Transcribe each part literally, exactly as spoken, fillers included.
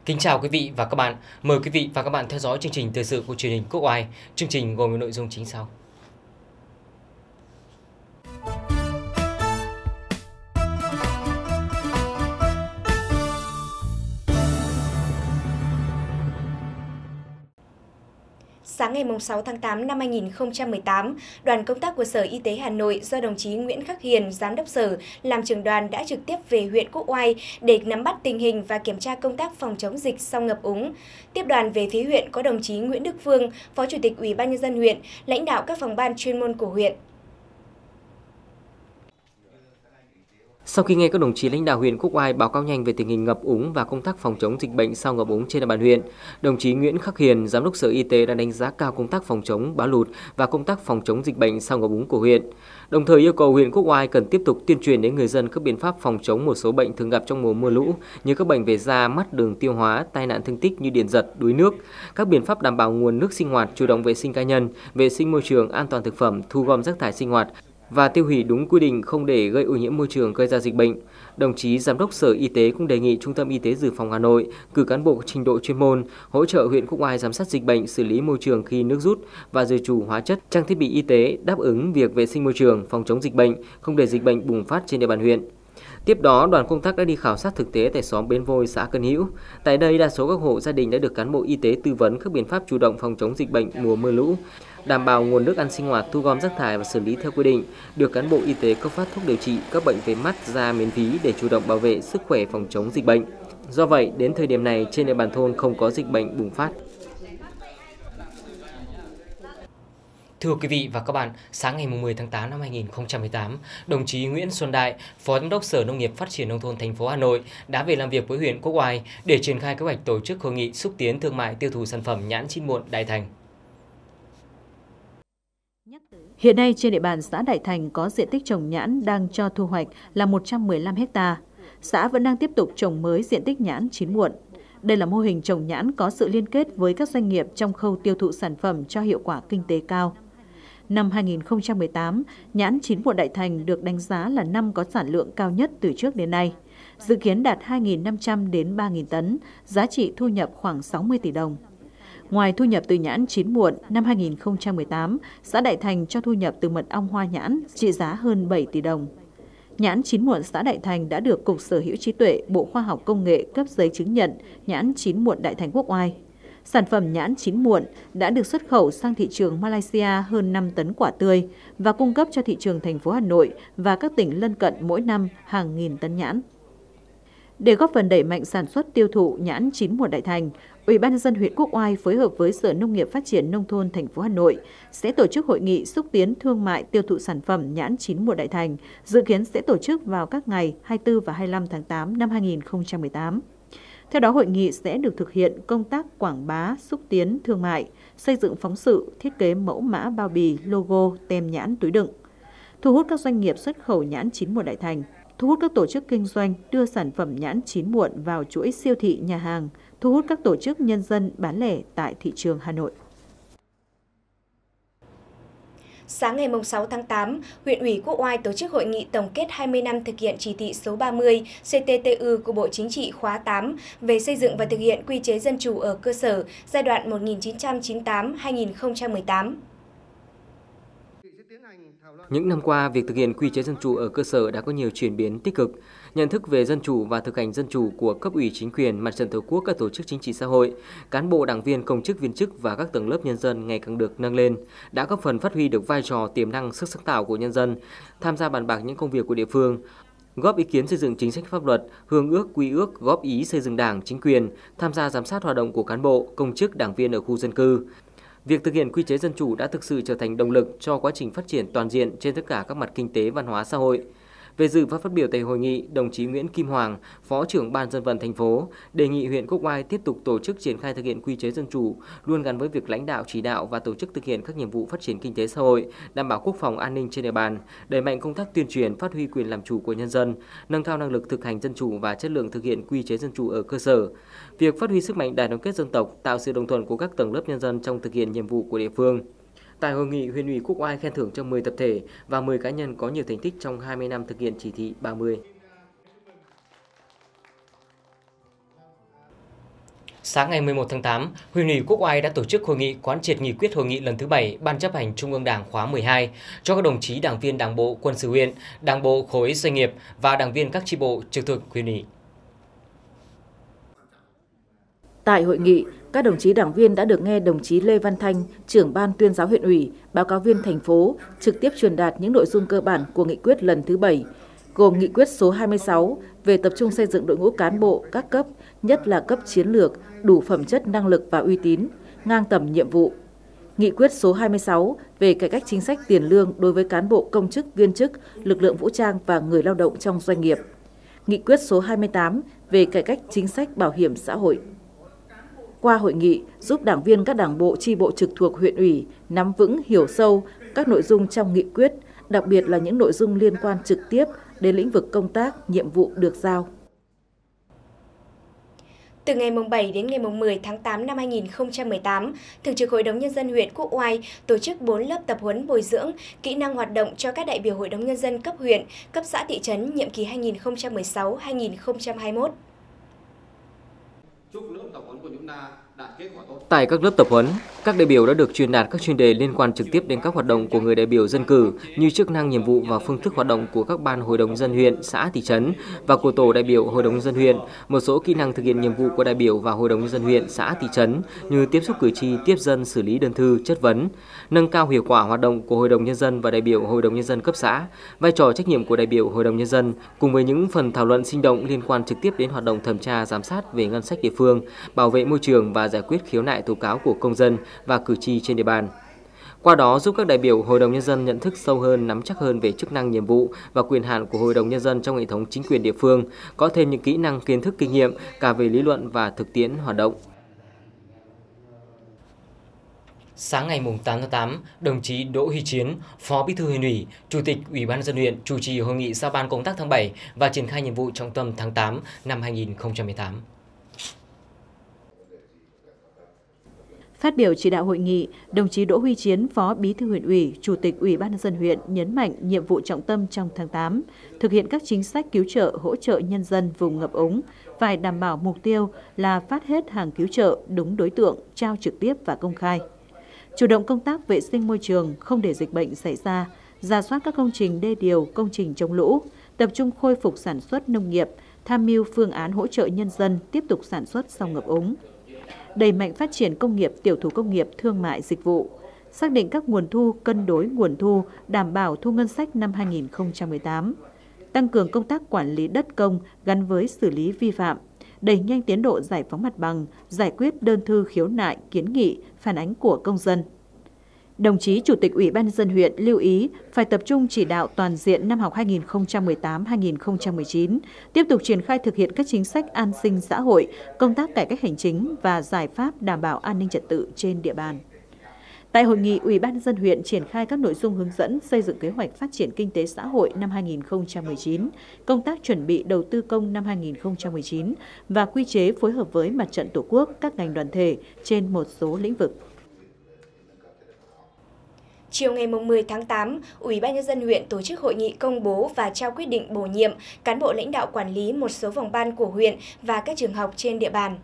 Kính chào quý vị và các bạn. Mời quý vị và các bạn theo dõi chương trình thời sự của truyền hình Quốc Oai. Chương trình gồm những nội dung chính sau. Sáng ngày sáu tháng tám năm hai nghìn không trăm mười tám, đoàn công tác của Sở Y tế Hà Nội do đồng chí Nguyễn Khắc Hiền, Giám đốc Sở, làm trưởng đoàn đã trực tiếp về huyện Quốc Oai để nắm bắt tình hình và kiểm tra công tác phòng chống dịch sau ngập úng. Tiếp đoàn về phía huyện có đồng chí Nguyễn Đức Phương, Phó Chủ tịch Ủy ban Nhân dân huyện, lãnh đạo các phòng ban chuyên môn của huyện. Sau khi nghe các đồng chí lãnh đạo huyện Quốc Oai báo cáo nhanh về tình hình ngập úng và công tác phòng chống dịch bệnh sau ngập úng trên địa bàn huyện, đồng chí Nguyễn Khắc Hiền, Giám đốc Sở Y tế đã đánh giá cao công tác phòng chống bão lụt và công tác phòng chống dịch bệnh sau ngập úng của huyện. Đồng thời yêu cầu huyện Quốc Oai cần tiếp tục tuyên truyền đến người dân các biện pháp phòng chống một số bệnh thường gặp trong mùa mưa lũ như các bệnh về da, mắt, đường tiêu hóa, tai nạn thương tích như điện giật, đuối nước, các biện pháp đảm bảo nguồn nước sinh hoạt, chủ động vệ sinh cá nhân, vệ sinh môi trường, an toàn thực phẩm, thu gom rác thải sinh hoạt và tiêu hủy đúng quy định, không để gây ô nhiễm môi trường gây ra dịch bệnh. Đồng chí Giám đốc Sở Y tế cũng đề nghị Trung tâm Y tế Dự phòng Hà Nội cử cán bộ trình độ chuyên môn hỗ trợ huyện Quốc Oai giám sát dịch bệnh, xử lý môi trường khi nước rút và dự trù hóa chất, trang thiết bị y tế đáp ứng việc vệ sinh môi trường, phòng chống dịch bệnh, không để dịch bệnh bùng phát trên địa bàn huyện. Tiếp đó, đoàn công tác đã đi khảo sát thực tế tại xóm Bến Vôi, xã Cân Hữu. Tại đây, đa số các hộ gia đình đã được cán bộ y tế tư vấn các biện pháp chủ động phòng chống dịch bệnh mùa mưa lũ, đảm bảo nguồn nước ăn sinh hoạt, thu gom rác thải và xử lý theo quy định, được cán bộ y tế cấp phát thuốc điều trị các bệnh về mắt, da miễn phí để chủ động bảo vệ sức khỏe phòng chống dịch bệnh. Do vậy, đến thời điểm này trên địa bàn thôn không có dịch bệnh bùng phát. Thưa quý vị và các bạn, sáng ngày mười tháng tám năm hai nghìn không trăm mười tám, đồng chí Nguyễn Xuân Đại, Phó Giám đốc Sở Nông nghiệp Phát triển Nông thôn thành phố Hà Nội đã về làm việc với huyện Quốc Oai để triển khai kế hoạch tổ chức hội nghị xúc tiến thương mại tiêu thụ sản phẩm nhãn chín muộn Đại Thành. Hiện nay trên địa bàn xã Đại Thành có diện tích trồng nhãn đang cho thu hoạch là một trăm mười lăm héc ta. Xã vẫn đang tiếp tục trồng mới diện tích nhãn chín muộn. Đây là mô hình trồng nhãn có sự liên kết với các doanh nghiệp trong khâu tiêu thụ sản phẩm cho hiệu quả kinh tế cao. Năm hai nghìn không trăm mười tám, nhãn chín muộn Đại Thành được đánh giá là năm có sản lượng cao nhất từ trước đến nay. Dự kiến đạt hai nghìn năm trăm đến ba nghìn tấn, giá trị thu nhập khoảng sáu mươi tỷ đồng. Ngoài thu nhập từ nhãn chín muộn, năm hai nghìn không trăm mười tám, xã Đại Thành cho thu nhập từ mật ong hoa nhãn trị giá hơn bảy tỷ đồng. Nhãn chín muộn xã Đại Thành đã được Cục Sở hữu trí tuệ, Bộ Khoa học Công nghệ cấp giấy chứng nhận nhãn chín muộn Đại Thành Quốc Oai. Sản phẩm nhãn chín muộn đã được xuất khẩu sang thị trường Malaysia hơn năm tấn quả tươi và cung cấp cho thị trường thành phố Hà Nội và các tỉnh lân cận mỗi năm hàng nghìn tấn nhãn. Để góp phần đẩy mạnh sản xuất tiêu thụ nhãn chín muộn Đại Thành, Ủy ban nhân dân huyện Quốc Oai phối hợp với Sở Nông nghiệp Phát triển Nông thôn thành phố Hà Nội sẽ tổ chức hội nghị xúc tiến thương mại tiêu thụ sản phẩm nhãn chín muộn Đại Thành, dự kiến sẽ tổ chức vào các ngày hai mươi tư và hai mươi lăm tháng tám năm hai nghìn không trăm mười tám. Theo đó, hội nghị sẽ được thực hiện công tác quảng bá, xúc tiến thương mại, xây dựng phóng sự, thiết kế mẫu mã bao bì, logo, tem nhãn, túi đựng, thu hút các doanh nghiệp xuất khẩu nhãn chín muộn Đại Thành, thu hút các tổ chức kinh doanh đưa sản phẩm nhãn chín muộn vào chuỗi siêu thị, nhà hàng, thu hút các tổ chức nhân dân bán lẻ tại thị trường Hà Nội. Sáng ngày sáu tháng tám, huyện ủy Quốc Oai tổ chức hội nghị tổng kết hai mươi năm thực hiện chỉ thị số ba mươi C T T U của Bộ Chính trị khóa tám về xây dựng và thực hiện quy chế dân chủ ở cơ sở giai đoạn một nghìn chín trăm chín mươi tám đến hai nghìn không trăm mười tám. Những năm qua, việc thực hiện quy chế dân chủ ở cơ sở đã có nhiều chuyển biến tích cực. Nhận thức về dân chủ và thực hành dân chủ của cấp ủy chính quyền, mặt trận tổ quốc, các tổ chức chính trị xã hội, cán bộ đảng viên, công chức viên chức và các tầng lớp nhân dân ngày càng được nâng lên, đã góp phần phát huy được vai trò, tiềm năng, sức sáng tạo của nhân dân, tham gia bàn bạc những công việc của địa phương, góp ý kiến xây dựng chính sách pháp luật, hương ước, quy ước, góp ý xây dựng đảng, chính quyền, tham gia giám sát hoạt động của cán bộ, công chức, đảng viên ở khu dân cư. Việc thực hiện quy chế dân chủ đã thực sự trở thành động lực cho quá trình phát triển toàn diện trên tất cả các mặt kinh tế, văn hóa, xã hội. Về dự và phát biểu tại hội nghị, đồng chí Nguyễn Kim Hoàng, Phó trưởng Ban Dân vận thành phố, đề nghị huyện Quốc Oai tiếp tục tổ chức triển khai thực hiện quy chế dân chủ, luôn gắn với việc lãnh đạo, chỉ đạo và tổ chức thực hiện các nhiệm vụ phát triển kinh tế xã hội, đảm bảo quốc phòng an ninh trên địa bàn, đẩy mạnh công tác tuyên truyền, phát huy quyền làm chủ của nhân dân, nâng cao năng lực thực hành dân chủ và chất lượng thực hiện quy chế dân chủ ở cơ sở. Việc phát huy sức mạnh đại đoàn kết dân tộc, tạo sự đồng thuận của các tầng lớp nhân dân trong thực hiện nhiệm vụ của địa phương. Tại hội nghị, huyện ủy Quốc Oai khen thưởng cho mười tập thể và mười cá nhân có nhiều thành tích trong hai mươi năm thực hiện chỉ thị ba mươi. Sáng ngày mười một tháng tám, Huyện ủy Quốc Oai đã tổ chức hội nghị quán triệt nghị quyết hội nghị lần thứ bảy Ban chấp hành Trung ương Đảng khóa mười hai cho các đồng chí đảng viên Đảng bộ Quân sự huyện, Đảng bộ khối doanh nghiệp và đảng viên các chi bộ trực thuộc huyện ủy. Tại hội nghị, các đồng chí đảng viên đã được nghe đồng chí Lê Văn Thanh, trưởng ban tuyên giáo huyện ủy, báo cáo viên thành phố trực tiếp truyền đạt những nội dung cơ bản của nghị quyết lần thứ bảy, gồm nghị quyết số hai mươi sáu về tập trung xây dựng đội ngũ cán bộ các cấp, nhất là cấp chiến lược, đủ phẩm chất năng lực và uy tín, ngang tầm nhiệm vụ. Nghị quyết số hai mươi sáu về cải cách chính sách tiền lương đối với cán bộ công chức, viên chức, lực lượng vũ trang và người lao động trong doanh nghiệp. Nghị quyết số hai mươi tám về cải cách chính sách bảo hiểm xã hội. Qua hội nghị, giúp đảng viên các đảng bộ chi bộ trực thuộc huyện ủy nắm vững, hiểu sâu các nội dung trong nghị quyết, đặc biệt là những nội dung liên quan trực tiếp đến lĩnh vực công tác, nhiệm vụ được giao. Từ ngày bảy đến ngày mười tháng tám năm hai nghìn không trăm mười tám, Thường trực Hội đồng Nhân dân huyện Quốc Oai tổ chức bốn lớp tập huấn bồi dưỡng kỹ năng hoạt động cho các đại biểu Hội đồng Nhân dân cấp huyện, cấp xã thị trấn nhiệm kỳ hai nghìn không trăm mười sáu đến hai nghìn không trăm hai mươi mốt. Tại các lớp tập huấn, các đại biểu đã được truyền đạt các chuyên đề liên quan trực tiếp đến các hoạt động của người đại biểu dân cử như chức năng, nhiệm vụ và phương thức hoạt động của các ban hội đồng dân huyện, xã, thị trấn và của tổ đại biểu hội đồng dân huyện, một số kỹ năng thực hiện nhiệm vụ của đại biểu và hội đồng dân huyện, xã, thị trấn như tiếp xúc cử tri, tiếp dân, xử lý đơn thư, chất vấn, nâng cao hiệu quả hoạt động của hội đồng nhân dân và đại biểu hội đồng nhân dân cấp xã, vai trò trách nhiệm của đại biểu hội đồng nhân dân, cùng với những phần thảo luận sinh động liên quan trực tiếp đến hoạt động thẩm tra giám sát về ngân sách địa phương, bảo vệ môi trường và giải quyết khiếu nại tố cáo của công dân và cử tri trên địa bàn. Qua đó giúp các đại biểu Hội đồng Nhân dân nhận thức sâu hơn, nắm chắc hơn về chức năng, nhiệm vụ và quyền hạn của Hội đồng Nhân dân trong hệ thống chính quyền địa phương, có thêm những kỹ năng, kiến thức, kinh nghiệm cả về lý luận và thực tiễn hoạt động. Sáng ngày tám tháng tám, đồng chí Đỗ Huy Chiến, Phó Bí thư Huyện ủy, Chủ tịch Ủy ban nhân dân huyện chủ trì hội nghị giao ban công tác tháng bảy và triển khai nhiệm vụ trọng tâm tháng tám năm hai nghìn không trăm mười tám. Phát biểu chỉ đạo hội nghị, đồng chí Đỗ Huy Chiến, Phó Bí thư Huyện ủy, Chủ tịch Ủy ban nhân dân huyện nhấn mạnh nhiệm vụ trọng tâm trong tháng tám, thực hiện các chính sách cứu trợ, hỗ trợ nhân dân vùng ngập úng, phải đảm bảo mục tiêu là phát hết hàng cứu trợ đúng đối tượng, trao trực tiếp và công khai. Chủ động công tác vệ sinh môi trường, không để dịch bệnh xảy ra, rà soát các công trình đê điều, công trình chống lũ, tập trung khôi phục sản xuất nông nghiệp, tham mưu phương án hỗ trợ nhân dân tiếp tục sản xuất sau ngập úng. Đẩy mạnh phát triển công nghiệp, tiểu thủ công nghiệp, thương mại, dịch vụ, xác định các nguồn thu, cân đối nguồn thu, đảm bảo thu ngân sách năm hai nghìn không trăm mười tám, tăng cường công tác quản lý đất công gắn với xử lý vi phạm, đẩy nhanh tiến độ giải phóng mặt bằng, giải quyết đơn thư khiếu nại, kiến nghị, phản ánh của công dân. Đồng chí Chủ tịch Ủy ban nhân dân huyện lưu ý phải tập trung chỉ đạo toàn diện năm học hai nghìn không trăm mười tám hai nghìn không trăm mười chín, tiếp tục triển khai thực hiện các chính sách an sinh xã hội, công tác cải cách hành chính và giải pháp đảm bảo an ninh trật tự trên địa bàn. Tại hội nghị, Ủy ban nhân dân huyện triển khai các nội dung hướng dẫn xây dựng kế hoạch phát triển kinh tế xã hội năm hai nghìn không trăm mười chín, công tác chuẩn bị đầu tư công năm hai nghìn không trăm mười chín và quy chế phối hợp với Mặt trận Tổ quốc, các ngành đoàn thể trên một số lĩnh vực. Chiều ngày mười tháng tám, Ủy ban nhân dân huyện tổ chức hội nghị công bố và trao quyết định bổ nhiệm cán bộ lãnh đạo quản lý một số phòng ban của huyện và các trường học trên địa bàn.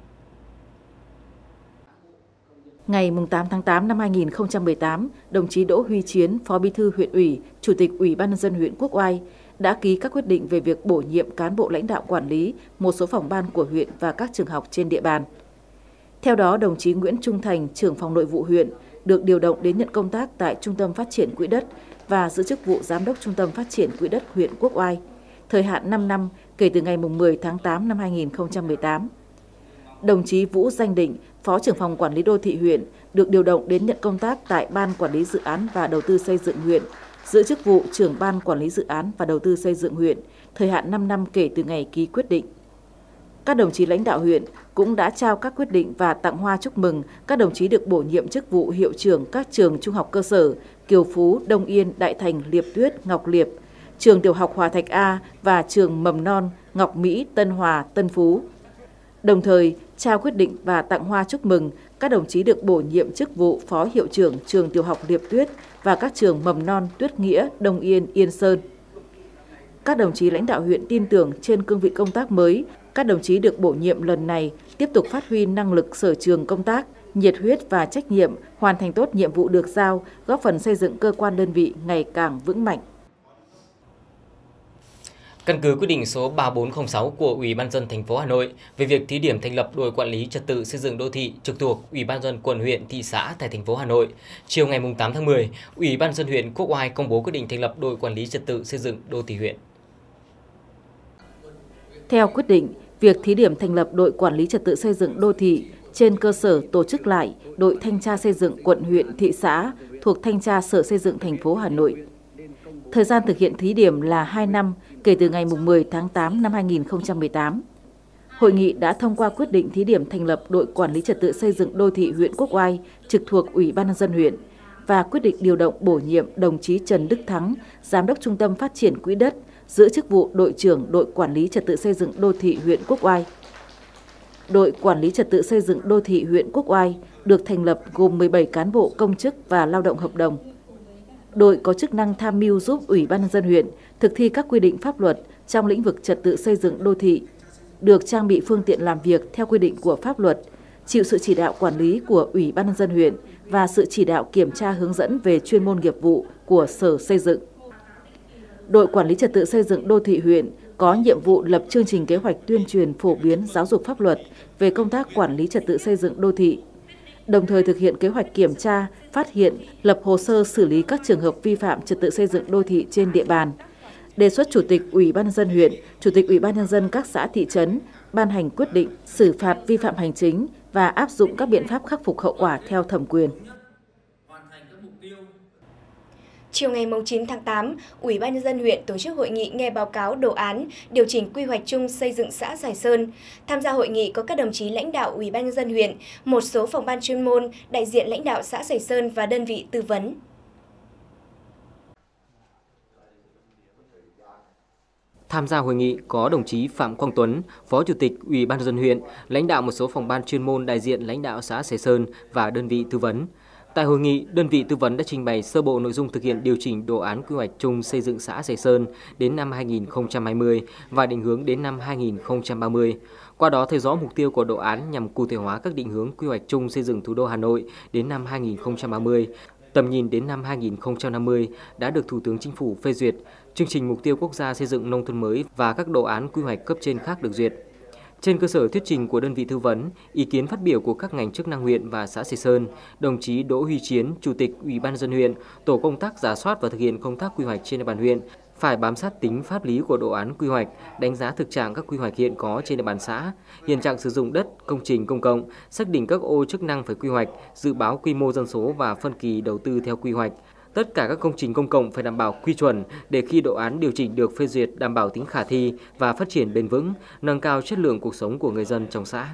Ngày tám tháng tám năm hai nghìn không trăm mười tám, đồng chí Đỗ Huy Chiến, Phó Bí thư Huyện ủy, Chủ tịch Ủy ban nhân dân huyện Quốc Oai đã ký các quyết định về việc bổ nhiệm cán bộ lãnh đạo quản lý một số phòng ban của huyện và các trường học trên địa bàn. Theo đó, đồng chí Nguyễn Trung Thành, trưởng phòng nội vụ huyện, được điều động đến nhận công tác tại Trung tâm Phát triển Quỹ đất và giữ chức vụ Giám đốc Trung tâm Phát triển Quỹ đất huyện Quốc Oai, thời hạn năm năm kể từ ngày mười tháng tám năm hai nghìn không trăm mười tám. Đồng chí Vũ Danh Định, Phó trưởng phòng Quản lý đô thị huyện, được điều động đến nhận công tác tại Ban Quản lý Dự án và Đầu tư xây dựng huyện, giữ chức vụ trưởng Ban Quản lý Dự án và Đầu tư xây dựng huyện, thời hạn năm năm kể từ ngày ký quyết định. Các đồng chí lãnh đạo huyện cũng đã trao các quyết định và tặng hoa chúc mừng các đồng chí được bổ nhiệm chức vụ hiệu trưởng các trường trung học cơ sở Kiều Phú, Đông Yên, Đại Thành, Liệp Tuyết, Ngọc Liệp, trường tiểu học Hòa Thạch A và trường mầm non Ngọc Mỹ, Tân Hòa, Tân Phú. Đồng thời, trao quyết định và tặng hoa chúc mừng các đồng chí được bổ nhiệm chức vụ phó hiệu trưởng trường tiểu học Liệp Tuyết và các trường mầm non Tuyết Nghĩa, Đông Yên, Yên Sơn. Các đồng chí lãnh đạo huyện tin tưởng trên cương vị công tác mới, Các đồng chí được bổ nhiệm lần này tiếp tục phát huy năng lực sở trường công tác, nhiệt huyết và trách nhiệm, hoàn thành tốt nhiệm vụ được giao, góp phần xây dựng cơ quan đơn vị ngày càng vững mạnh. Căn cứ quyết định số ba bốn không sáu của Ủy ban nhân dân thành phố Hà Nội về việc thí điểm thành lập đội quản lý trật tự xây dựng đô thị trực thuộc Ủy ban nhân dân quận, huyện, thị xã tại thành phố Hà Nội, chiều ngày tám tháng mười, Ủy ban nhân dân huyện Quốc Oai công bố quyết định thành lập đội quản lý trật tự xây dựng đô thị huyện. Theo quyết định, việc thí điểm thành lập đội quản lý trật tự xây dựng đô thị trên cơ sở tổ chức lại đội thanh tra xây dựng quận, huyện, thị xã thuộc thanh tra Sở Xây dựng thành phố Hà Nội. Thời gian thực hiện thí điểm là hai năm kể từ ngày mười tháng tám năm hai nghìn không trăm mười tám. Hội nghị đã thông qua quyết định thí điểm thành lập đội quản lý trật tự xây dựng đô thị huyện Quốc Oai trực thuộc Ủy ban nhân dân huyện và quyết định điều động bổ nhiệm đồng chí Trần Đức Thắng, Giám đốc Trung tâm Phát triển Quỹ đất, giữ chức vụ đội trưởng đội quản lý trật tự xây dựng đô thị huyện Quốc Oai. Đội quản lý trật tự xây dựng đô thị huyện Quốc Oai được thành lập gồm mười bảy cán bộ công chức và lao động hợp đồng. Đội có chức năng tham mưu giúp Ủy ban nhân dân huyện thực thi các quy định pháp luật trong lĩnh vực trật tự xây dựng đô thị, được trang bị phương tiện làm việc theo quy định của pháp luật, chịu sự chỉ đạo quản lý của Ủy ban nhân dân huyện và sự chỉ đạo kiểm tra hướng dẫn về chuyên môn nghiệp vụ của Sở Xây dựng. Đội quản lý trật tự xây dựng đô thị huyện có nhiệm vụ lập chương trình kế hoạch tuyên truyền phổ biến giáo dục pháp luật về công tác quản lý trật tự xây dựng đô thị, đồng thời thực hiện kế hoạch kiểm tra, phát hiện, lập hồ sơ xử lý các trường hợp vi phạm trật tự xây dựng đô thị trên địa bàn, đề xuất Chủ tịch Ủy ban nhân dân huyện, Chủ tịch Ủy ban nhân dân các xã thị trấn ban hành quyết định xử phạt vi phạm hành chính và áp dụng các biện pháp khắc phục hậu quả theo thẩm quyền. Chiều ngày chín tháng tám, Ủy ban nhân dân huyện tổ chức hội nghị nghe báo cáo đồ án điều chỉnh quy hoạch chung xây dựng xã Sài Sơn. Tham gia hội nghị có các đồng chí lãnh đạo Ủy ban nhân dân huyện, một số phòng ban chuyên môn, đại diện lãnh đạo xã Sài Sơn và đơn vị tư vấn. Tham gia hội nghị có đồng chí Phạm Quang Tuấn, Phó Chủ tịch Ủy ban nhân dân huyện, lãnh đạo một số phòng ban chuyên môn, đại diện lãnh đạo xã Sài Sơn và đơn vị tư vấn. Tại hội nghị, đơn vị tư vấn đã trình bày sơ bộ nội dung thực hiện điều chỉnh đồ án quy hoạch chung xây dựng xã Sài Sơn đến năm hai nghìn không trăm hai mươi và định hướng đến năm hai nghìn không trăm ba mươi. Qua đó thấy rõ mục tiêu của đồ án nhằm cụ thể hóa các định hướng quy hoạch chung xây dựng thủ đô Hà Nội đến năm hai nghìn không trăm ba mươi, tầm nhìn đến năm hai nghìn không trăm năm mươi đã được Thủ tướng Chính phủ phê duyệt, chương trình mục tiêu quốc gia xây dựng nông thôn mới và các đồ án quy hoạch cấp trên khác được duyệt. Trên cơ sở thuyết trình của đơn vị tư vấn, ý kiến phát biểu của các ngành chức năng huyện và xã Sài Sơn, đồng chí Đỗ Huy Chiến, Chủ tịch Ủy ban nhân dân huyện, tổ công tác rà soát và thực hiện công tác quy hoạch trên địa bàn huyện phải bám sát tính pháp lý của đồ án quy hoạch, đánh giá thực trạng các quy hoạch hiện có trên địa bàn xã, hiện trạng sử dụng đất, công trình công cộng, xác định các ô chức năng phải quy hoạch, dự báo quy mô dân số và phân kỳ đầu tư theo quy hoạch. Tất cả các công trình công cộng phải đảm bảo quy chuẩn để khi đồ án điều chỉnh được phê duyệt đảm bảo tính khả thi và phát triển bền vững, nâng cao chất lượng cuộc sống của người dân trong xã.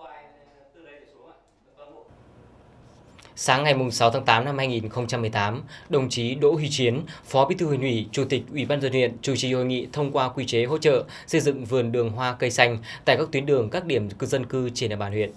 Sáng ngày sáu tháng tám năm hai nghìn không trăm mười tám, đồng chí Đỗ Huy Chiến, Phó Bí thư Huyện ủy, Chủ tịch Ủy ban nhân dân huyện chủ trì hội nghị thông qua quy chế hỗ trợ xây dựng vườn đường hoa cây xanh tại các tuyến đường các điểm cư dân cư trên địa bàn huyện.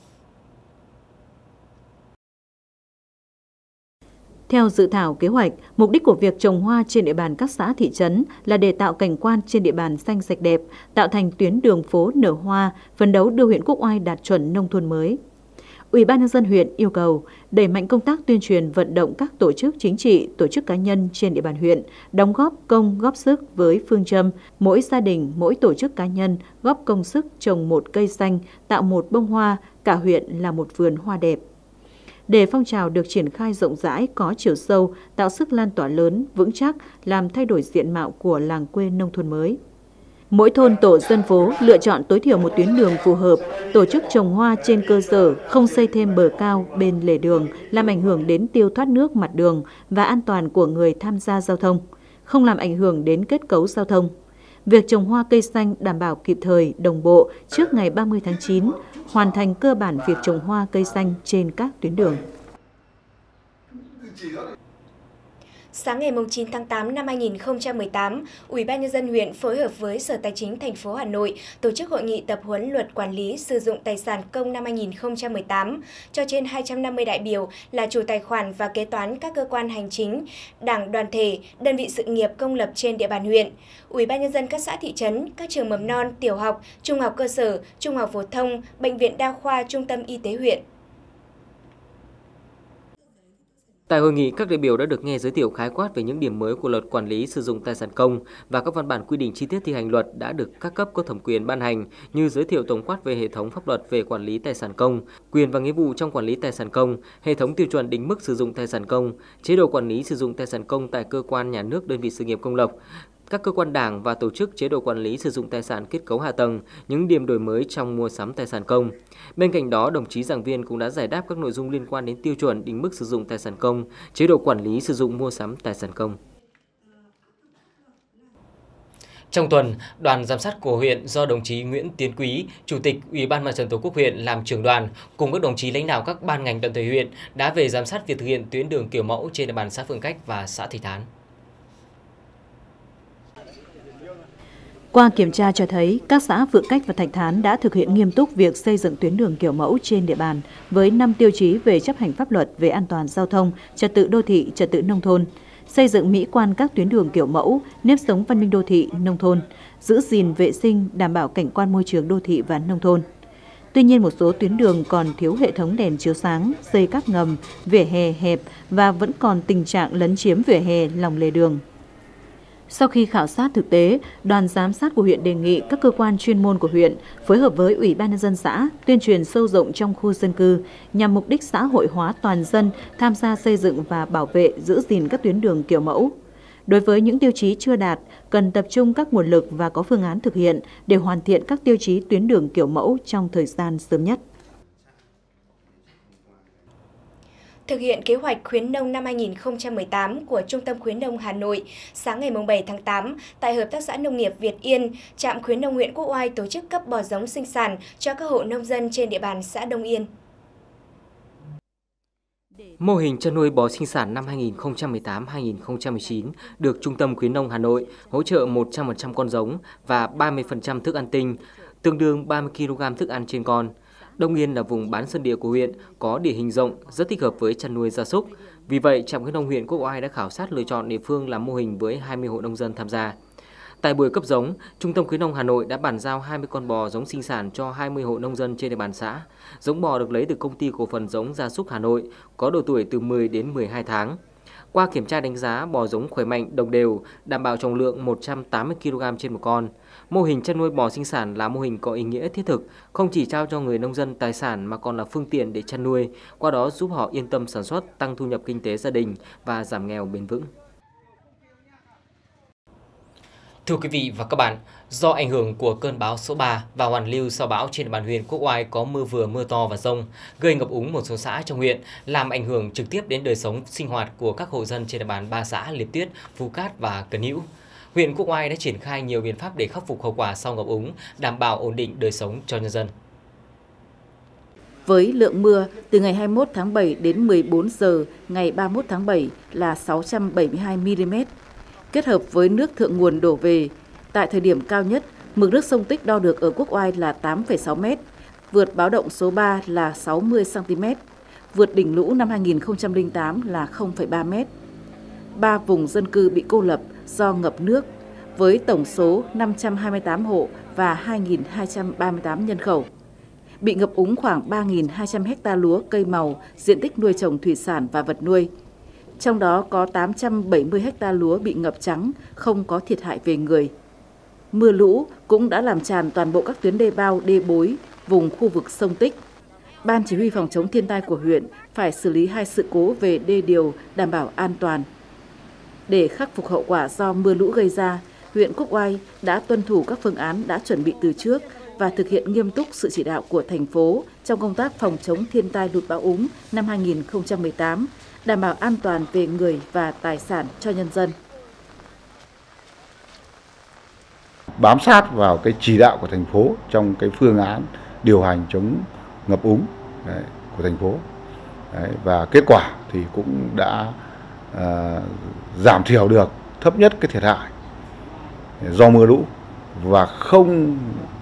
Theo dự thảo kế hoạch, mục đích của việc trồng hoa trên địa bàn các xã thị trấn là để tạo cảnh quan trên địa bàn xanh sạch đẹp, tạo thành tuyến đường phố nở hoa, phấn đấu đưa huyện Quốc Oai đạt chuẩn nông thôn mới. Ủy ban nhân dân huyện yêu cầu đẩy mạnh công tác tuyên truyền vận động các tổ chức chính trị, tổ chức cá nhân trên địa bàn huyện đóng góp công góp sức với phương châm mỗi gia đình, mỗi tổ chức cá nhân góp công sức trồng một cây xanh, tạo một bông hoa, cả huyện là một vườn hoa đẹp. Để phong trào được triển khai rộng rãi, có chiều sâu, tạo sức lan tỏa lớn, vững chắc, làm thay đổi diện mạo của làng quê nông thôn mới. Mỗi thôn tổ dân phố lựa chọn tối thiểu một tuyến đường phù hợp, tổ chức trồng hoa trên cơ sở không xây thêm bờ cao bên lề đường, làm ảnh hưởng đến tiêu thoát nước mặt đường và an toàn của người tham gia giao thông, không làm ảnh hưởng đến kết cấu giao thông. Việc trồng hoa cây xanh đảm bảo kịp thời, đồng bộ trước ngày ba mươi tháng chín, hoàn thành cơ bản việc trồng hoa cây xanh trên các tuyến đường. Sáng ngày chín tháng tám năm hai nghìn không trăm mười tám, Ủy ban Nhân dân huyện phối hợp với Sở Tài chính thành phố Hà Nội tổ chức hội nghị tập huấn luật quản lý sử dụng tài sản công năm hai nghìn không trăm mười tám cho trên hai trăm năm mươi đại biểu là chủ tài khoản và kế toán các cơ quan hành chính, đảng, đoàn thể, đơn vị sự nghiệp công lập trên địa bàn huyện. Ủy ban Nhân dân các xã thị trấn, các trường mầm non, tiểu học, trung học cơ sở, trung học phổ thông, bệnh viện đa khoa, trung tâm y tế huyện. Tại hội nghị, các đại biểu đã được nghe giới thiệu khái quát về những điểm mới của luật quản lý sử dụng tài sản công và các văn bản quy định chi tiết thi hành luật đã được các cấp có thẩm quyền ban hành, như giới thiệu tổng quát về hệ thống pháp luật về quản lý tài sản công, quyền và nghĩa vụ trong quản lý tài sản công, hệ thống tiêu chuẩn định mức sử dụng tài sản công, chế độ quản lý sử dụng tài sản công tại cơ quan nhà nước, đơn vị sự nghiệp công lập, các cơ quan đảng và tổ chức, chế độ quản lý sử dụng tài sản kết cấu hạ tầng, những điểm đổi mới trong mua sắm tài sản công. Bên cạnh đó, đồng chí giảng viên cũng đã giải đáp các nội dung liên quan đến tiêu chuẩn định mức sử dụng tài sản công, chế độ quản lý sử dụng mua sắm tài sản công. Trong tuần, đoàn giám sát của huyện do đồng chí Nguyễn Tiến Quý, Chủ tịch Ủy ban Mặt trận Tổ quốc huyện làm trưởng đoàn, cùng các đồng chí lãnh đạo các ban ngành đoàn thể huyện đã về giám sát việc thực hiện tuyến đường kiểu mẫu trên địa bàn xã Phượng Cách và xã Thạch Thán. Qua kiểm tra cho thấy, các xã Phượng Cách và Thạch Thán đã thực hiện nghiêm túc việc xây dựng tuyến đường kiểu mẫu trên địa bàn với năm tiêu chí về chấp hành pháp luật về an toàn giao thông, trật tự đô thị, trật tự nông thôn, xây dựng mỹ quan các tuyến đường kiểu mẫu, nếp sống văn minh đô thị, nông thôn, giữ gìn vệ sinh, đảm bảo cảnh quan môi trường đô thị và nông thôn. Tuy nhiên, một số tuyến đường còn thiếu hệ thống đèn chiếu sáng, dây cáp ngầm, vỉa hè hẹp và vẫn còn tình trạng lấn chiếm vỉa hè lòng lề đường. Sau khi khảo sát thực tế, đoàn giám sát của huyện đề nghị các cơ quan chuyên môn của huyện phối hợp với Ủy ban Nhân dân xã tuyên truyền sâu rộng trong khu dân cư nhằm mục đích xã hội hóa toàn dân tham gia xây dựng và bảo vệ giữ gìn các tuyến đường kiểu mẫu. Đối với những tiêu chí chưa đạt, cần tập trung các nguồn lực và có phương án thực hiện để hoàn thiện các tiêu chí tuyến đường kiểu mẫu trong thời gian sớm nhất. Thực hiện kế hoạch khuyến nông năm hai nghìn không trăm mười tám của Trung tâm Khuyến nông Hà Nội, sáng ngày bảy tháng tám, tại Hợp tác xã Nông nghiệp Việt Yên, trạm khuyến nông huyện Quốc Oai tổ chức cấp bò giống sinh sản cho các hộ nông dân trên địa bàn xã Đông Yên. Mô hình chăn nuôi bò sinh sản năm hai nghìn không trăm mười tám hai nghìn không trăm mười chín được Trung tâm Khuyến nông Hà Nội hỗ trợ một trăm phần trăm con giống và ba mươi phần trăm thức ăn tinh, tương đương ba mươi ki lô gam thức ăn trên con. Đông Yên là vùng bán sơn địa của huyện, có địa hình rộng, rất thích hợp với chăn nuôi gia súc. Vì vậy, trạm khuyến nông huyện Quốc Oai đã khảo sát lựa chọn địa phương làm mô hình với hai mươi hộ nông dân tham gia. Tại buổi cấp giống, Trung tâm Khuyến nông Hà Nội đã bàn giao hai mươi con bò giống sinh sản cho hai mươi hộ nông dân trên địa bàn xã. Giống bò được lấy từ Công ty Cổ phần Giống Gia súc Hà Nội, có độ tuổi từ mười đến mười hai tháng. Qua kiểm tra đánh giá, bò giống khỏe mạnh, đồng đều, đảm bảo trọng lượng một trăm tám mươi ki lô gam trên một con. Mô hình chăn nuôi bò sinh sản là mô hình có ý nghĩa thiết thực, không chỉ trao cho người nông dân tài sản mà còn là phương tiện để chăn nuôi, qua đó giúp họ yên tâm sản xuất, tăng thu nhập kinh tế gia đình và giảm nghèo bền vững. Thưa quý vị và các bạn, do ảnh hưởng của cơn bão số ba và hoàn lưu sau bão trên địa bàn huyện Quốc Oai có mưa vừa mưa to và dông, gây ngập úng một số xã trong huyện, làm ảnh hưởng trực tiếp đến đời sống sinh hoạt của các hộ dân trên địa bàn ba xã Liệp Tuyết, Phú Cát và Cần Hữu. Huyện Quốc Oai đã triển khai nhiều biện pháp để khắc phục hậu quả sau ngập úng, đảm bảo ổn định đời sống cho nhân dân. Với lượng mưa từ ngày hai mươi mốt tháng bảy đến mười bốn giờ ngày ba mươi mốt tháng bảy là sáu trăm bảy mươi hai mi li mét, kết hợp với nước thượng nguồn đổ về, tại thời điểm cao nhất, mực nước sông Tích đo được ở Quốc Oai là tám phẩy sáu mét, vượt báo động số ba là sáu mươi xăng ti mét, vượt đỉnh lũ năm hai nghìn không trăm lẻ tám là không phẩy ba mét. Ba vùng dân cư bị cô lập do ngập nước, với tổng số năm trăm hai mươi tám hộ và hai nghìn hai trăm ba mươi tám nhân khẩu. Bị ngập úng khoảng ba nghìn hai trăm ha lúa cây màu, diện tích nuôi trồng thủy sản và vật nuôi. Trong đó có tám trăm bảy mươi ha lúa bị ngập trắng, không có thiệt hại về người. Mưa lũ cũng đã làm tràn toàn bộ các tuyến đê bao, đê bối, vùng khu vực sông Tích. Ban Chỉ huy phòng chống thiên tai của huyện phải xử lý hai sự cố về đê điều đảm bảo an toàn. Để khắc phục hậu quả do mưa lũ gây ra, huyện Quốc Oai đã tuân thủ các phương án đã chuẩn bị từ trước và thực hiện nghiêm túc sự chỉ đạo của thành phố trong công tác phòng chống thiên tai lụt bão úng năm hai nghìn không trăm mười tám, đảm bảo an toàn về người và tài sản cho nhân dân. Bám sát vào cái chỉ đạo của thành phố trong cái phương án điều hành chống ngập úng đấy, của thành phố đấy, và kết quả thì cũng đã à, giảm thiểu được thấp nhất cái thiệt hại do mưa lũ và không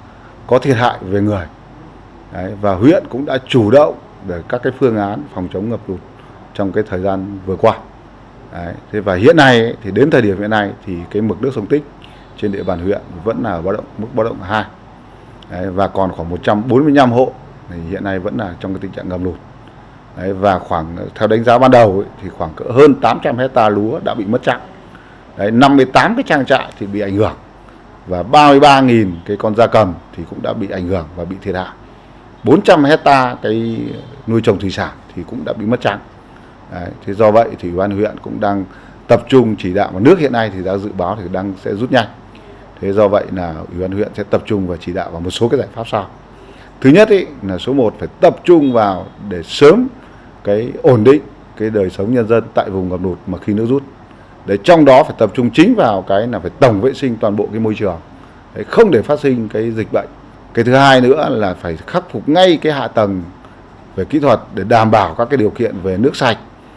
có thiệt hại về người. Đấy, và huyện cũng đã chủ động để các cái phương án phòng chống ngập lụt trong cái thời gian vừa qua. Đấy, thế và hiện nay thì đến thời điểm hiện nay thì cái mực nước sông Tích trên địa bàn huyện vẫn là báo động mức báo động hai. Đấy, và còn khoảng một trăm bốn mươi lăm hộ thì hiện nay vẫn là trong cái tình trạng ngập lụt. Đấy, và khoảng theo đánh giá ban đầu ấy, thì khoảng cỡ hơn tám trăm hecta lúa đã bị mất trắng. Đấy, năm mươi tám cái trang trại thì bị ảnh hưởng và ba mươi ba nghìn cái con gia cầm thì cũng đã bị ảnh hưởng và bị thiệt hại. bốn trăm hecta cái nuôi trồng thủy sản thì cũng đã bị mất trắng. Đấy, thế do vậy thì Ủy ban huyện cũng đang tập trung chỉ đạo, và nước hiện nay thì đã dự báo thì đang sẽ rút nhanh. Thế do vậy là Ủy ban huyện sẽ tập trung và chỉ đạo vào một số cái giải pháp sau. Thứ nhất ý, là số một phải tập trung vào để sớm cái ổn định cái đời sống nhân dân tại vùng ngập lụt mà khi nước rút. Để trong đó phải tập trung chính vào cái là phải tổng vệ sinh toàn bộ cái môi trường. Đấy, không để phát sinh cái dịch bệnh. Cái thứ hai nữa là phải khắc phục ngay cái hạ tầng về kỹ thuật để đảm bảo các cái điều kiện về nước sạch,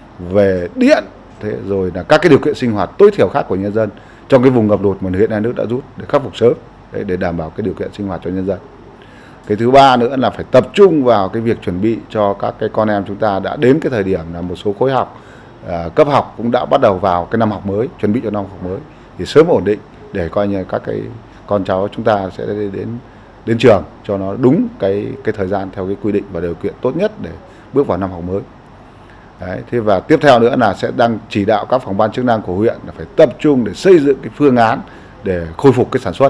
về điện, thế rồi là các cái điều kiện sinh hoạt tối thiểu khác của nhân dân trong cái vùng ngập lụt mà hiện nay nước đã rút để khắc phục sớm, đấy, để đảm bảo cái điều kiện sinh hoạt cho nhân dân. Cái thứ ba nữa là phải tập trung vào cái việc chuẩn bị cho các cái con em chúng ta đã đến cái thời điểm là một số khối học à, cấp học cũng đã bắt đầu vào cái năm học mới, chuẩn bị cho năm học mới thì sớm ổn định để coi như các cái con cháu chúng ta sẽ đến đến trường cho nó đúng cái cái thời gian theo cái quy định và điều kiện tốt nhất để bước vào năm học mới. Đấy, thế và tiếp theo nữa là sẽ đang chỉ đạo các phòng ban chức năng của huyện là phải tập trung để xây dựng cái phương án để khôi phục cái sản xuất.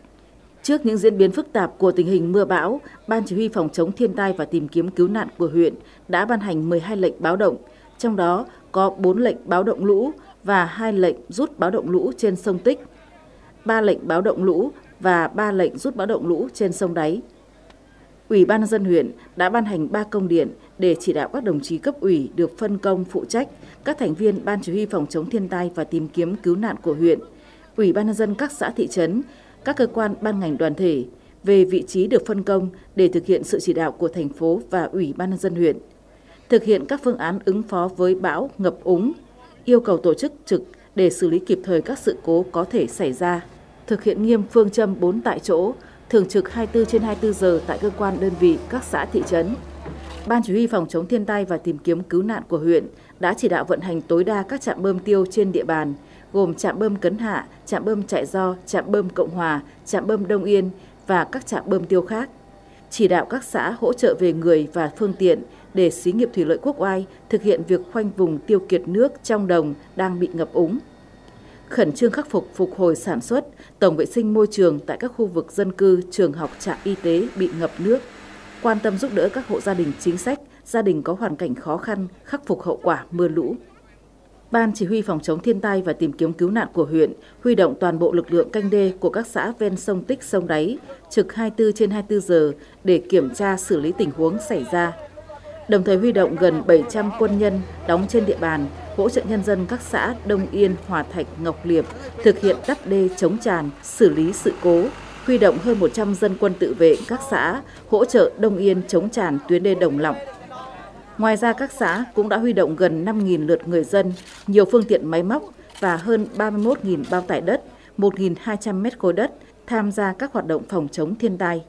Trước những diễn biến phức tạp của tình hình mưa bão, Ban Chỉ huy Phòng chống thiên tai và tìm kiếm cứu nạn của huyện đã ban hành mười hai lệnh báo động, trong đó có bốn lệnh báo động lũ và hai lệnh rút báo động lũ trên sông Tích, ba lệnh báo động lũ và ba lệnh rút báo động lũ trên sông Đáy. Ủy ban nhân dân huyện đã ban hành ba công điện để chỉ đạo các đồng chí cấp ủy được phân công phụ trách, các thành viên Ban Chỉ huy Phòng chống thiên tai và tìm kiếm cứu nạn của huyện, Ủy ban nhân dân các xã thị trấn, các cơ quan ban ngành đoàn thể về vị trí được phân công để thực hiện sự chỉ đạo của thành phố và Ủy ban nhân dân huyện, thực hiện các phương án ứng phó với bão, ngập úng, yêu cầu tổ chức trực để xử lý kịp thời các sự cố có thể xảy ra, thực hiện nghiêm phương châm bốn tại chỗ, thường trực hai mươi tư trên hai mươi tư giờ tại cơ quan đơn vị các xã thị trấn. Ban Chỉ huy Phòng chống thiên tai và tìm kiếm cứu nạn của huyện đã chỉ đạo vận hành tối đa các trạm bơm tiêu trên địa bàn, gồm trạm bơm Cấn Hạ, trạm bơm Trại Do, trạm bơm Cộng Hòa, trạm bơm Đông Yên và các trạm bơm tiêu khác. Chỉ đạo các xã hỗ trợ về người và phương tiện để xí nghiệp thủy lợi Quốc Oai thực hiện việc khoanh vùng tiêu kiệt nước trong đồng đang bị ngập úng. Khẩn trương khắc phục phục hồi sản xuất, tổng vệ sinh môi trường tại các khu vực dân cư, trường học, trạm y tế bị ngập nước, quan tâm giúp đỡ các hộ gia đình chính sách, gia đình có hoàn cảnh khó khăn, khắc phục hậu quả mưa lũ. Ban Chỉ huy Phòng chống thiên tai và tìm kiếm cứu nạn của huyện huy động toàn bộ lực lượng canh đê của các xã ven sông Tích, sông Đáy, trực hai mươi tư trên hai mươi tư giờ để kiểm tra xử lý tình huống xảy ra. Đồng thời huy động gần bảy trăm quân nhân đóng trên địa bàn, hỗ trợ nhân dân các xã Đông Yên, Hòa Thạch, Ngọc Liệp thực hiện đắp đê chống tràn, xử lý sự cố, huy động hơn một trăm dân quân tự vệ các xã hỗ trợ Đông Yên chống tràn tuyến đê Đồng Lọng. Ngoài ra các xã cũng đã huy động gần năm nghìn lượt người dân, nhiều phương tiện máy móc và hơn ba mươi mốt nghìn bao tải đất, một nghìn hai trăm mét khối đất tham gia các hoạt động phòng chống thiên tai.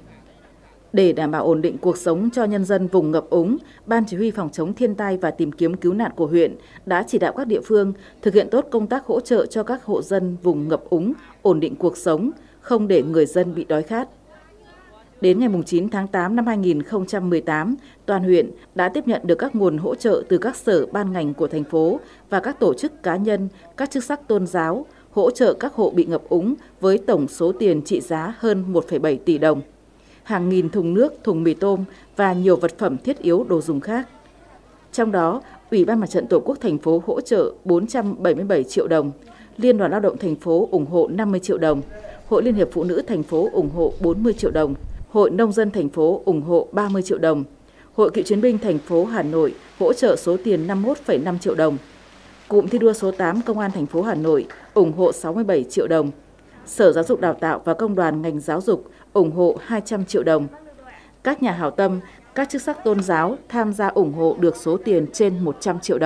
Để đảm bảo ổn định cuộc sống cho nhân dân vùng ngập úng, Ban Chỉ huy Phòng chống thiên tai và tìm kiếm cứu nạn của huyện đã chỉ đạo các địa phương thực hiện tốt công tác hỗ trợ cho các hộ dân vùng ngập úng, ổn định cuộc sống, không để người dân bị đói khát. Đến ngày chín tháng tám năm hai nghìn không trăm mười tám, toàn huyện đã tiếp nhận được các nguồn hỗ trợ từ các sở ban ngành của thành phố và các tổ chức cá nhân, các chức sắc tôn giáo, hỗ trợ các hộ bị ngập úng với tổng số tiền trị giá hơn một phẩy bảy tỷ đồng, hàng nghìn thùng nước, thùng mì tôm và nhiều vật phẩm thiết yếu đồ dùng khác. Trong đó, Ủy ban Mặt trận Tổ quốc thành phố hỗ trợ bốn trăm bảy mươi bảy triệu đồng, Liên đoàn Lao động thành phố ủng hộ năm mươi triệu đồng, Hội Liên hiệp Phụ nữ thành phố ủng hộ bốn mươi triệu đồng, Hội Nông dân thành phố ủng hộ ba mươi triệu đồng, Hội Cựu chiến binh thành phố Hà Nội hỗ trợ số tiền năm mươi mốt phẩy năm triệu đồng, Cụm thi đua số tám Công an thành phố Hà Nội ủng hộ sáu mươi bảy triệu đồng, Sở Giáo dục Đào tạo và Công đoàn ngành giáo dục ủng hộ hai trăm triệu đồng. Các nhà hảo tâm, các chức sắc tôn giáo tham gia ủng hộ được số tiền trên một trăm triệu đồng.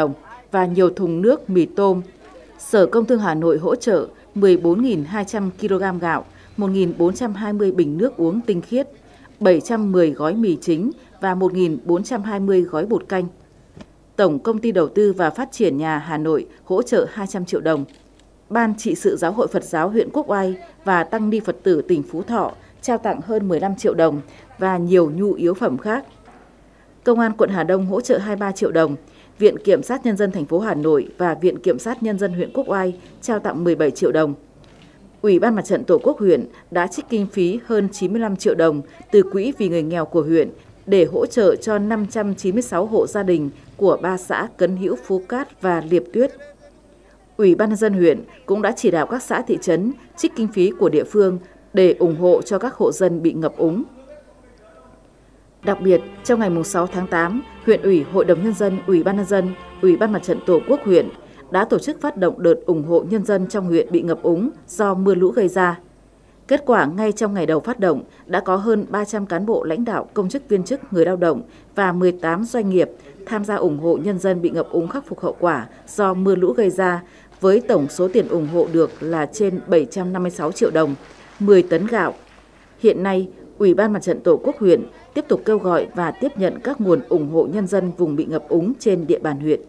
và nhiều thùng nước mì tôm. Sở Công Thương Hà Nội hỗ trợ mười bốn nghìn hai trăm ki lô gam gạo, một nghìn bốn trăm hai mươi bình nước uống tinh khiết, bảy trăm mười gói mì chính và một nghìn bốn trăm hai mươi gói bột canh. Tổng Công ty Đầu tư và Phát triển nhà Hà Nội hỗ trợ hai trăm triệu đồng. Ban trị sự Giáo hội Phật giáo huyện Quốc Oai và Tăng ni Phật tử tỉnh Phú Thọ trao tặng hơn mười lăm triệu đồng và nhiều nhu yếu phẩm khác. Công an quận Hà Đông hỗ trợ hai mươi ba triệu đồng. Viện Kiểm sát Nhân dân thành phố Hà Nội và Viện Kiểm sát Nhân dân huyện Quốc Oai trao tặng mười bảy triệu đồng. Ủy ban Mặt trận Tổ quốc huyện đã trích kinh phí hơn chín mươi lăm triệu đồng từ quỹ vì người nghèo của huyện để hỗ trợ cho năm trăm chín mươi sáu hộ gia đình của ba xã Cấn Hữu, Phú Cát và Liệp Tuyết. Ủy ban Nhân dân huyện cũng đã chỉ đạo các xã thị trấn trích kinh phí của địa phương để ủng hộ cho các hộ dân bị ngập úng. Đặc biệt, trong ngày sáu tháng tám, huyện ủy, Hội đồng Nhân dân, Ủy ban Nhân dân, Ủy ban Mặt trận Tổ quốc huyện đã tổ chức phát động đợt ủng hộ nhân dân trong huyện bị ngập úng do mưa lũ gây ra. Kết quả, ngay trong ngày đầu phát động, đã có hơn ba trăm cán bộ lãnh đạo, công chức viên chức, người lao động và mười tám doanh nghiệp tham gia ủng hộ nhân dân bị ngập úng khắc phục hậu quả do mưa lũ gây ra, với tổng số tiền ủng hộ được là trên bảy trăm năm mươi sáu triệu đồng, mười tấn gạo. Hiện nay, Ủy ban Mặt trận Tổ quốc huyện tiếp tục kêu gọi và tiếp nhận các nguồn ủng hộ nhân dân vùng bị ngập úng trên địa bàn huyện.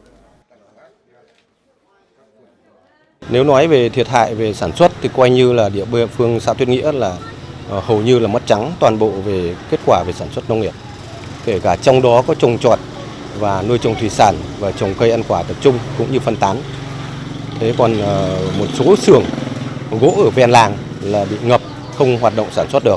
Nếu nói về thiệt hại về sản xuất thì coi như là địa phương xã Tuyết Nghĩa là uh, hầu như là mất trắng toàn bộ về kết quả về sản xuất nông nghiệp. Kể cả trong đó có trồng trọt và nuôi trồng thủy sản và trồng cây ăn quả tập trung cũng như phân tán. Thế còn uh, một số xưởng gỗ ở ven làng là bị ngập, không hoạt động sản xuất được.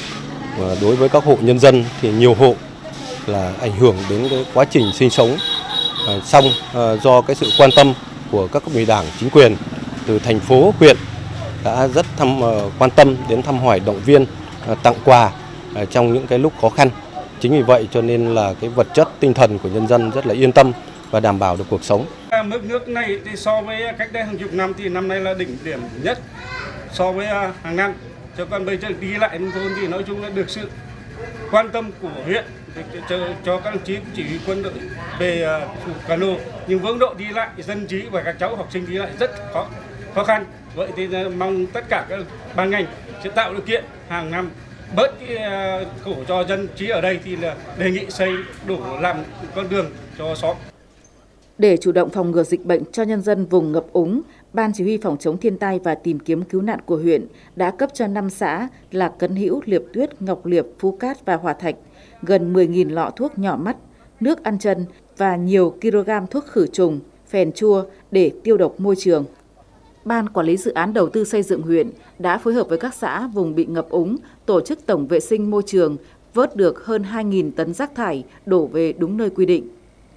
Và đối với các hộ nhân dân thì nhiều hộ là ảnh hưởng đến cái quá trình sinh sống. Uh, xong uh, do cái sự quan tâm của các cấp ủy Đảng, chính quyền từ thành phố, huyện đã rất thăm uh, quan tâm đến thăm hỏi, động viên, uh, tặng quà uh, trong những cái lúc khó khăn. Chính vì vậy cho nên là cái vật chất, tinh thần của nhân dân rất là yên tâm và đảm bảo được cuộc sống. Mức nước này thì so với cách đây hàng chục năm thì năm nay là đỉnh điểm nhất so với hàng năm. Cho còn bây giờ đi lại nông thôn thì nói chung là được sự quan tâm của huyện cho, cho các đồng chí chỉ huy quân đội về uh, cano, nhưng vấn độ đi lại dân trí và các cháu học sinh đi lại rất khó khó khăn. Vậy thì mong tất cả các ban ngành sẽ tạo điều kiện hàng năm bớt cái uh, khổ cho dân trí ở đây, thì là đề nghị xây đổ làm con đường cho xóm. Để chủ động phòng ngừa dịch bệnh cho nhân dân vùng ngập úng, Ban Chỉ huy Phòng chống thiên tai và tìm kiếm cứu nạn của huyện đã cấp cho năm xã là Cấn Hữu, Liệp Tuyết, Ngọc Liệp, Phú Cát và Hòa Thạch gần mười nghìn lọ thuốc nhỏ mắt, nước ăn chân và nhiều kg thuốc khử trùng, phèn chua để tiêu độc môi trường. Ban Quản lý Dự án Đầu tư xây dựng huyện đã phối hợp với các xã vùng bị ngập úng tổ chức tổng vệ sinh môi trường, vớt được hơn hai nghìn tấn rác thải đổ về đúng nơi quy định.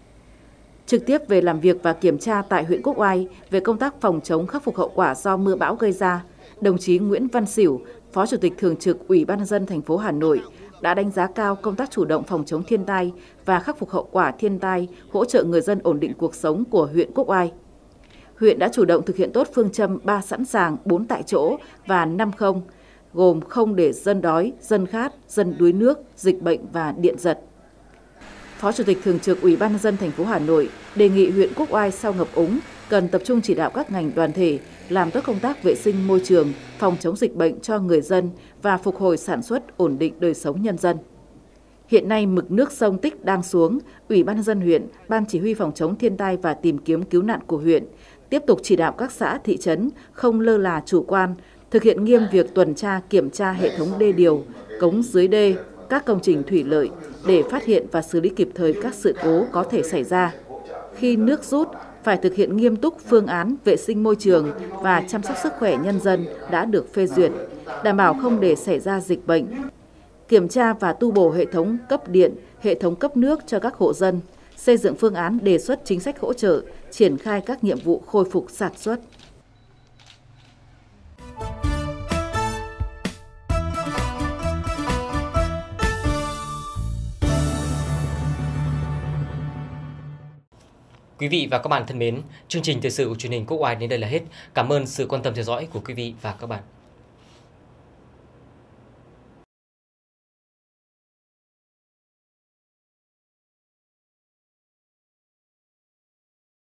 Trực tiếp về làm việc và kiểm tra tại huyện Quốc Oai về công tác phòng chống khắc phục hậu quả do mưa bão gây ra, đồng chí Nguyễn Văn Xỉu, Phó Chủ tịch Thường trực Ủy ban Nhân dân thành phố Hà Nội đã đánh giá cao công tác chủ động phòng chống thiên tai và khắc phục hậu quả thiên tai, hỗ trợ người dân ổn định cuộc sống của huyện Quốc Oai. Huyện đã chủ động thực hiện tốt phương châm ba sẵn sàng, bốn tại chỗ và năm không, gồm không để dân đói, dân khát, dân đuối nước, dịch bệnh và điện giật. Phó Chủ tịch Thường trực Ủy ban Nhân dân thành phố Hà Nội đề nghị huyện Quốc Oai sau ngập úng cần tập trung chỉ đạo các ngành đoàn thể làm tốt công tác vệ sinh môi trường, phòng chống dịch bệnh cho người dân và phục hồi sản xuất, ổn định đời sống nhân dân. Hiện nay mực nước sông Tích đang xuống, Ủy ban Nhân dân huyện, Ban Chỉ huy Phòng chống thiên tai và tìm kiếm cứu nạn của huyện tiếp tục chỉ đạo các xã, thị trấn không lơ là chủ quan, thực hiện nghiêm việc tuần tra, kiểm tra hệ thống đê điều, cống dưới đê, các công trình thủy lợi để phát hiện và xử lý kịp thời các sự cố có thể xảy ra. Khi nước rút, phải thực hiện nghiêm túc phương án vệ sinh môi trường và chăm sóc sức khỏe nhân dân đã được phê duyệt, đảm bảo không để xảy ra dịch bệnh. Kiểm tra và tu bổ hệ thống cấp điện, hệ thống cấp nước cho các hộ dân, xây dựng phương án đề xuất chính sách hỗ trợ, triển khai các nhiệm vụ khôi phục sản xuất. Quý vị và các bạn thân mến, chương trình thời sự của truyền hình Quốc Oai đến đây là hết. Cảm ơn sự quan tâm theo dõi của quý vị và các bạn.